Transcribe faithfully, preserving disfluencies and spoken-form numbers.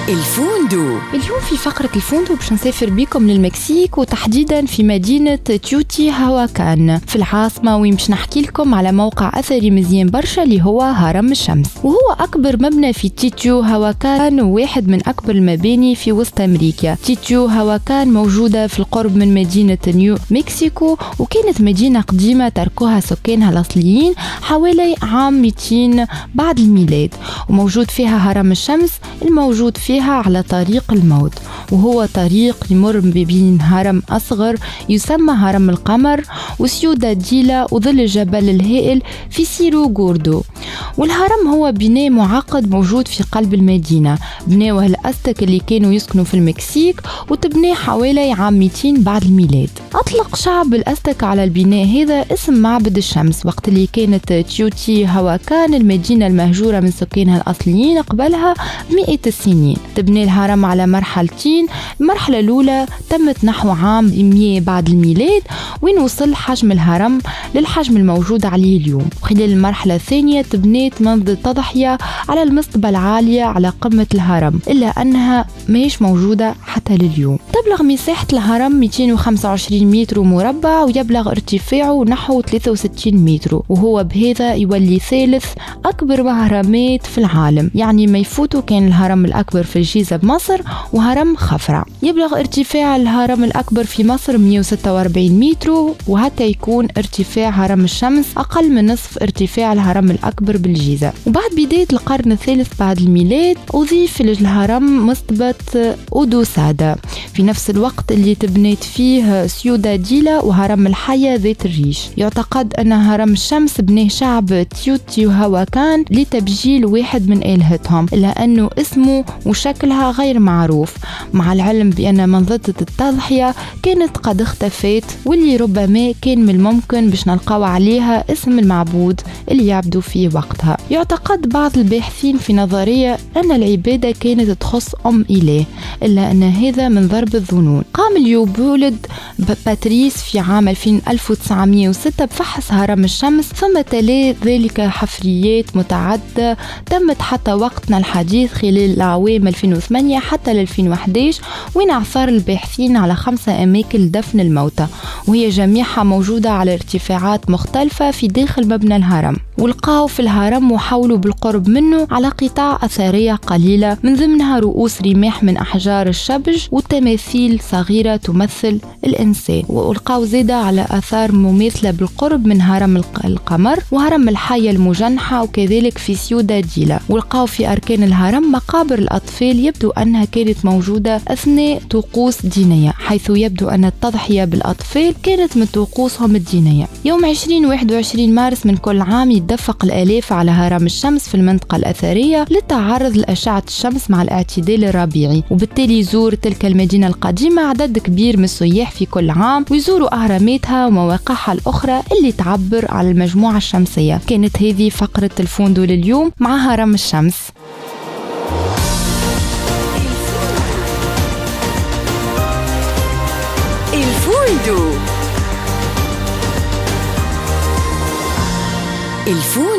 الفندق. اليوم في فقرة الفندق باش نسافر بكم للمكسيك وتحديدا في مدينة تيوتي هواكان في العاصمة، وين باش نحكي لكم على موقع أثري مزيان برشا اللي هو هرم الشمس، وهو أكبر مبنى في تيتيو هواكان وواحد من أكبر المباني في وسط أمريكا. تيتيو هواكان موجودة في القرب من مدينة نيو مكسيكو، وكانت مدينة قديمة تركوها سكانها الأصليين حوالي عام مئتين بعد الميلاد، وموجود فيها هرم الشمس الموجود فيها على طريق الموت، وهو طريق يمر بين هرم أصغر يسمى هرم القمر وسيودا ديلا وظل الجبل الهائل في سيرو غوردو. والهرم هو بناء معقد موجود في قلب المدينة، بناوه الأزتك اللي كانوا يسكنوا في المكسيك، وتبني حوالي عام مئتين بعد الميلاد. أطلق شعب الأزتك على البناء هذا اسم معبد الشمس، وقت اللي كانت تيوتي هواكان المدينة المهجورة من سكانها الأصليين قبلها مئة السنين. تبني الهرم على مرحلتين، المرحلة الأولى تمت نحو عام مئة بعد الميلاد، وين وصل حجم الهرم للحجم الموجود عليه اليوم. خلال المرحلة الثانية تبنيت منذ التضحية على المصطبة العالية على قمة الهرم، إلا أنها ماهيش موجودة حتى لليوم. تبلغ مساحة الهرم مئتين وخمسة وعشرين متر مربع، ويبلغ ارتفاعه نحو ثلاثة وستين متر، وهو بهذا يولي ثالث أكبر هرمات في العالم. يعني ما يفوتوا كان الهرم الأكبر في الجيزة بمصر وهرم خفرع. يبلغ ارتفاع الهرم الأكبر في مصر مئة وستة وأربعين متر، وهكا يكون ارتفاع هرم الشمس أقل من نصف ارتفاع الهرم الأكبر بالجيزة. وبعد بداية القرن الثالث بعد الميلاد أضيف للهرم مصطبة أودوسادا في نفس الوقت اللي تبنيت فيه سيودا ديلا وهرم الحية ذات الريش. يعتقد أن هرم الشمس بناه شعب تيوتي هواكان لتبجيل واحد من آلهتهم، إلا أنه اسمه وشكلها غير معروف، مع العلم بأن منظمة التضحية كانت قد اختفت، واللي ربما كان من الممكن باش نلقاو عليها اسم المعبود اللي يعبدوا فيه وقتها. يعتقد بعض الباحثين في نظرية أن العبادة كانت تخص أم إله، إلا أن هذا من ضرب الظنون. قام ليوبولد باتريس في عام ألف وتسعمئة وستة بفحص هرم الشمس، ثم تلي ذلك حفريات متعددة تمت حتى وقتنا الحديث خلال العوام ألفين وثمانية حتى ألفين وأحد عشر، وين عثر الباحثين على خمسة أماكن لدفن الموتى، وهي جميعها موجودة على ارتفاعات مختلفة في داخل مبنى الهرم. ولقاوا في الهرم وحولوا بالقرب منه على قطع أثرية قليلة، من ضمنها رؤوس رماح من أحجار الشبج وتماثيل صغيرة تمثل الإنسان. ولقاوا زيادة على آثار مماثلة بالقرب من هرم القمر وهرم الحية المجنحة، وكذلك في سيودا ديلا. ولقاوا في أركان الهرم مقابر الأطفال يبدو أنها كانت موجودة أثناء طقوس دينية، حيث يبدو أن التضحية بالأطفال كانت من طقوسهم الدينية. يوم عشرين وواحد وعشرين مارس من كل عام يتدفق الآلاف على هرم الشمس في المنطقة الأثرية للتعرض لأشعة الشمس مع الاعتدال الربيعي، وبالتالي يزور تلك المدينة القديمة عدد كبير من السياح في كل عام، ويزوروا أهراماتها ومواقعها الأخرى اللي تعبر على المجموعة الشمسية. كانت هذه فقرة الفندق لليوم مع هرم الشمس. الفندق. الفندق.